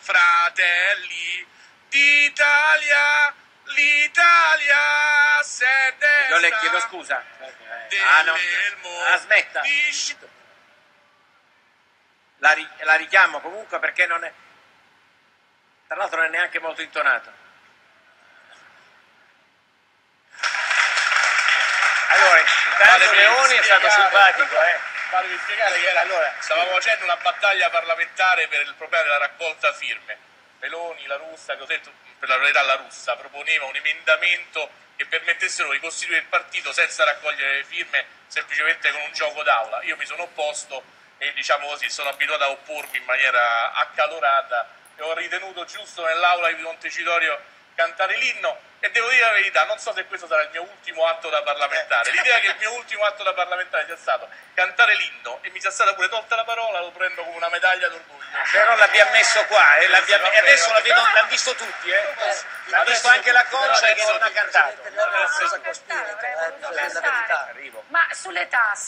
Fratelli d'Italia, l'Italia se ne Io le sta chiedo scusa. del Aspetta. La richiamo comunque perché non è... Tra l'altro non è neanche molto intonato. Allora, intanto Leoni è stato simpatico, Fatemi spiegare che stavamo facendo una battaglia parlamentare per il problema della raccolta firme. Meloni, La Russa, che ho detto, per la verità La Russa, proponeva un emendamento che permettesse loro di costituire il partito senza raccogliere le firme, semplicemente con un gioco d'aula. Io mi sono opposto e, diciamo così, sono abituato a oppormi in maniera accalorata e ho ritenuto giusto nell'aula di Montecitorio cantare l'inno. E devo dire la verità, non so se questo sarà il mio ultimo atto da parlamentare. L'idea che il mio ultimo atto da parlamentare sia stato cantare l'inno e mi sia stata pure tolta la parola, lo prendo come una medaglia d'orgoglio. Però l'abbiamo messo qua, e adesso l'hanno visto tutti, l'ha visto anche la Concia che non ha cantato. Ma sulle tasse